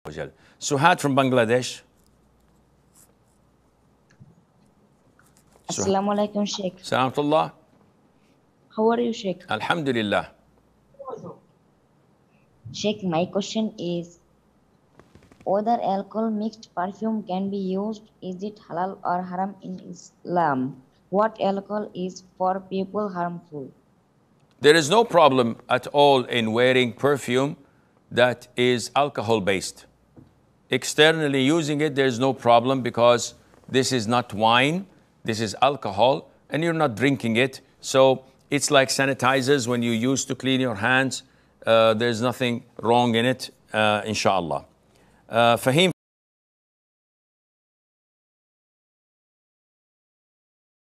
Suhat from Bangladesh. Assalamu alaikum, Sheikh. Salamatullah. How are you, Sheikh? Alhamdulillah. Sheikh, my question is, whether alcohol mixed perfume can be used, is it halal or haram in Islam? What alcohol is for people harmful? There is no problem at all in wearing perfume that is alcohol based. Externally using it, there's no problem because this is not wine, this is alcohol, and you're not drinking it. So it's like sanitizers when you use to clean your hands. There's nothing wrong in it, inshallah. Fahim.